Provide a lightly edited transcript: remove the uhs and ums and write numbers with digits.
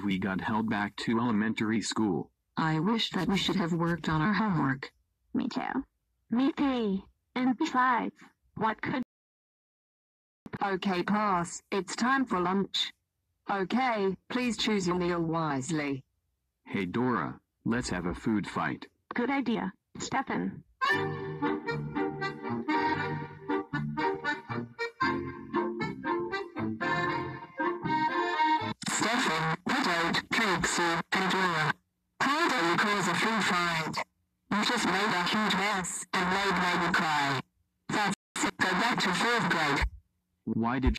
believe we got held back to elementary school. I wish that we should have worked on our homework. Me too. Me too. And besides, what could... Okay, pass. It's time for lunch. Okay, please choose your meal wisely. Hey Dora, let's have a food fight. Good idea, Stefan. Stefan, Pedro, Trixie, and Dora. How do you cause a food fight? You just made a huge mess and made me cry. That's it. Go back to 4th grade. Why did